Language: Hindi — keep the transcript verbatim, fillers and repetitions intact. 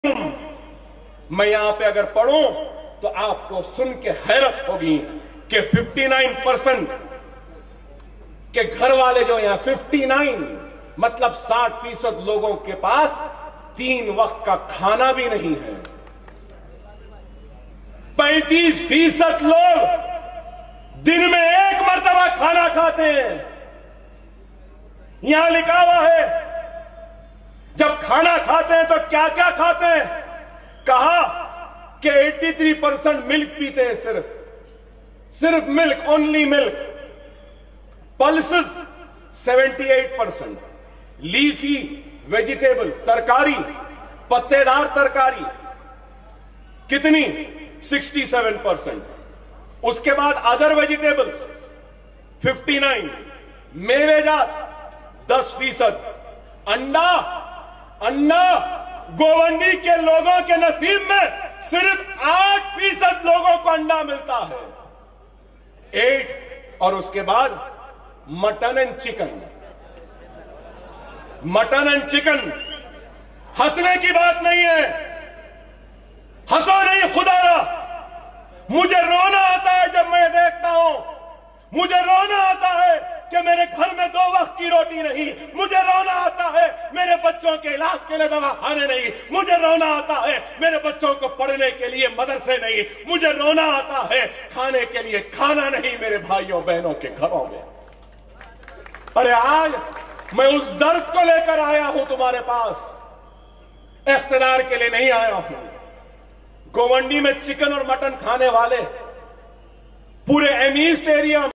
मैं यहां पे अगर पढ़ूं तो आपको सुन के हैरत होगी कि उनसठ परसेंट के घर वाले जो यहां उनसठ मतलब साठ फीसद लोगों के पास तीन वक्त का खाना भी नहीं है। पैंतीस फीसद लोग दिन में एक मर्तबा खाना खाते हैं। यहां लिखा हुआ है जब खाना खाते हैं तो क्या क्या खाते हैं। कहा कि तिरासी परसेंट मिल्क पीते हैं, सिर्फ सिर्फ मिल्क, ओनली मिल्क। पल्सेस अठहत्तर परसेंट, लीफी वेजिटेबल्स, तरकारी, पत्तेदार तरकारी कितनी सड़सठ परसेंट। उसके बाद अदर वेजिटेबल्स उनसठ, मेवेजात दस फीसद, अंडा अंडा गोवंडी के लोगों के नसीब में सिर्फ आठ फीसद लोगों को अंडा मिलता है, एट। और उसके बाद mutton and chicken, mutton and chicken. हंसने की बात नहीं है, हंसो नहीं खुदारा। मुझे रोना आता है जब मैं देखता हूं, मुझे रोना आता है कि मेरे घर में दो वक्त की रोटी नहीं, मुझे रोना आता है मेरे बच्चों के इलाज के लिए दवा खाने नहीं, मुझे रोना आता है मेरे बच्चों को पढ़ने के लिए मदरसे नहीं, मुझे रोना आता है खाने के लिए खाना नहीं मेरे भाइयों बहनों के घरों में। अरे आज मैं उस दर्द को लेकर आया हूं तुम्हारे पास, इख्तियार के लिए नहीं आया हूं। गोवंडी में चिकन और मटन खाने वाले पूरे एम ईस्ट एरिया